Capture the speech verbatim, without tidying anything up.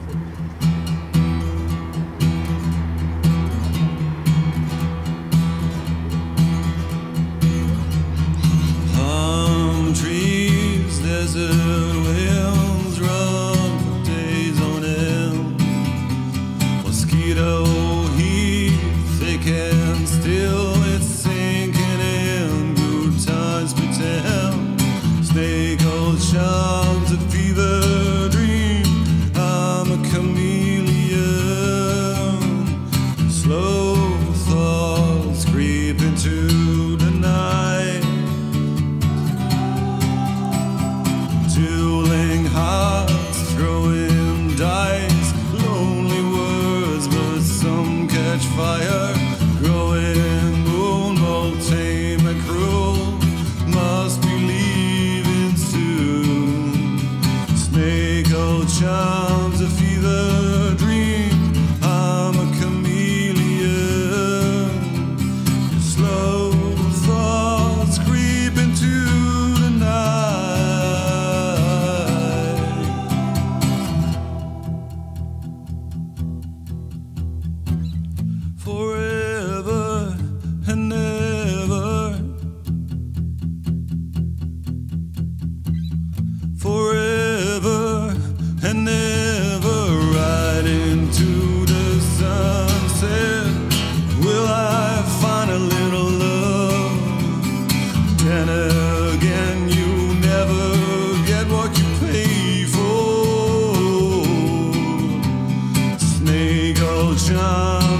Palm trees, desert winds run for days on end. Mosquito heat, thick and still, it's sinking in. Good times pretend. Snake old charms, a fever dream. I'm a chameleon. Slow thoughts creep into the night. Dueling hearts, throwing dice. Lonely words, but some catch fire. Growing moon, both tame and cruel. Must be leaving soon. Snake old charms, a fever dream. I'm a chameleon. Slow thoughts creep into the night. Forever and ever, forever and ever, right into the sunset. Will I find a little love? Then again, you never get what you pay for. Snake old charm.